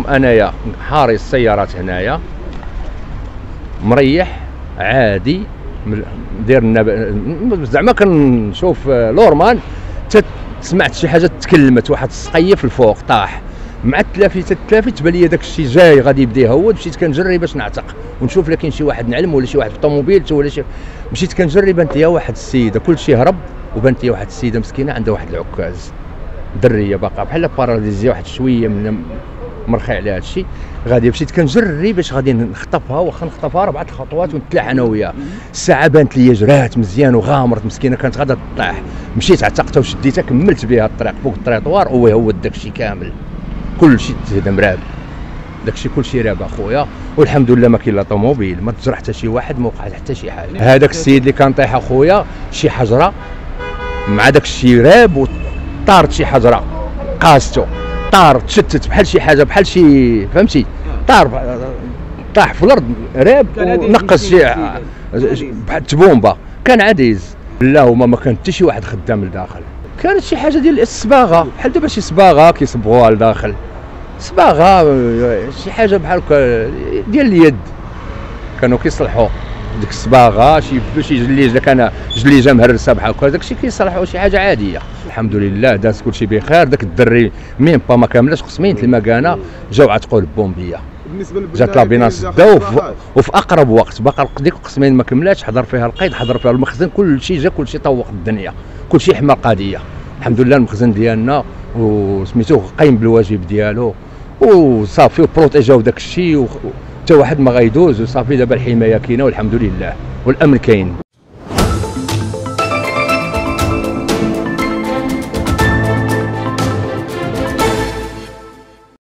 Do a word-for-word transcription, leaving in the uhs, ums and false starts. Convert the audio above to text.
انايا حارس السيارات هنايا مريح عادي، داير زعما كنشوف لورمان سمعت شي حاجه تكلمت، واحد السقيف الفوق طاح مع التلافي التلافي تبان لي داك الشيء جاي غادي يبدا يهود. مشيت كنجري باش نعتق ونشوف لا كاين شي واحد نعلم ولا شي واحد في الطوموبيل ولا شي. مشيت كنجري بانت لي واحد السيده، كلشي هرب وبانت لي واحد السيده مسكينه عندها واحد العكاز دريه باقا بحال باراليزيا واحد شويه من مرخي على هذا الشيء. غادي مشيت كنجري باش غادي نخطفها، واخا نخطفها اربعه الخطوات ونتلاح انا وياها. الساعه بانت لي جرات مزيان وغامرت مسكينه كانت غادا تطيح. مشيت عتقتها وشديتها كملت بها الطريق فوق الطريطوار وهود داك الشيء كامل كلشي تهدم راب، داك الشيء كلشي راب اخويا، والحمد لله ما كاين لا طوموبيل، ما تجرح حتى شي واحد، ما وقع حتى شي حاجه. هذاك السيد اللي كان طايح اخويا شي حجره مع داك الشيء راب وطارت شي حجره قاستو، طار تشتت بحال شي حاجه بحال شي فهمتي، طار طاح في الارض راب ونقص شي بحال تبومبه. كان عديز لا هما ما كان حتى شي واحد خدام لداخل، كانت شي حاجه ديال الصباغه بحال دابا شي صباغه كيصبغوها لداخل، صباغه شي حاجه بحال ديال اليد كانوا كيصلحوا ديك الصباغه شي شي جليجه كان جليجه مهرسه بحال هكا، داك الشيء كيصلحوا شي حاجه عاديه. الحمد لله داز كلشي بخير. داك الدري ميم با ما كاملاش قسمين المكانه جاو عتقوا البومبيه، جات لابيناس دا وفي اقرب وقت باقا ديك قسمين ما كملاتش، حضر فيها القيد حضر فيها المخزن كلشي جا كلشي طوق الدنيا كلشي حمى القضيه. الحمد لله المخزن ديالنا وسميتوه قايم بالواجب ديالو وصافي وبروتيجاو داك الشيء وحتى واحد ما غيدوز وصافي. دابا الحمايه كاينه والحمد لله والامن كاين.